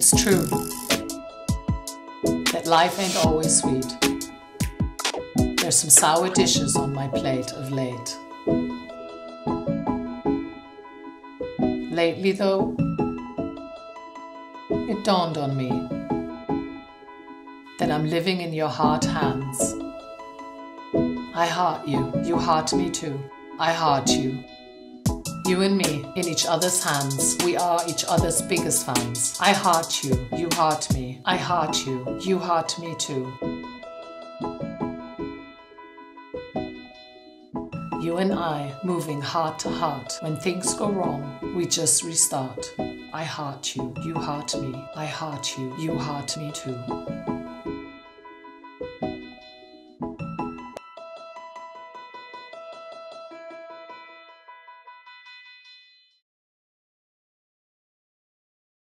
It's true that life ain't always sweet. There's some sour dishes on my plate of late. Lately though, it dawned on me that I'm living in your hard hands. I heart you, you heart me too. I heart you. You and me in each other's hands. We are each other's biggest fans. I heart you, you heart me. I heart you, you heart me too. You and I moving heart to heart. When things go wrong, we just restart. I heart you, you heart me. I heart you, you heart me too.